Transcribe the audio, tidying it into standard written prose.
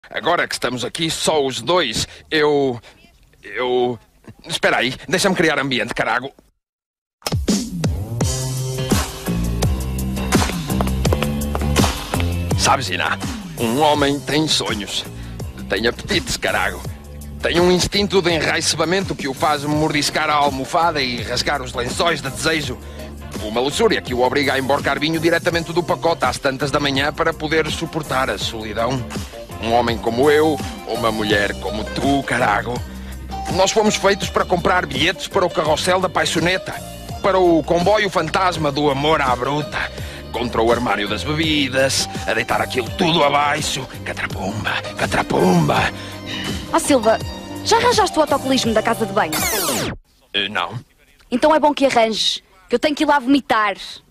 Agora que estamos aqui só os dois, eu... Espera aí, deixa-me criar ambiente, carago. Sabes, Iná, um homem tem sonhos. Tem apetites, carago. Tem um instinto de enraivecimento que o faz mordiscar a almofada e rasgar os lençóis de desejo. Uma luxúria que o obriga a emborcar vinho diretamente do pacote às tantas da manhã para poder suportar a solidão. Um homem como eu, ou uma mulher como tu, carago. Nós fomos feitos para comprar bilhetes para o carrossel da paixoneta, para o comboio fantasma do amor à bruta, contra o armário das bebidas, a deitar aquilo tudo abaixo. Catrapumba, catrapumba. Ó Silva, já arranjaste o autocolismo da casa de banho? Não. Então é bom que arranjes, que eu tenho que ir lá vomitar.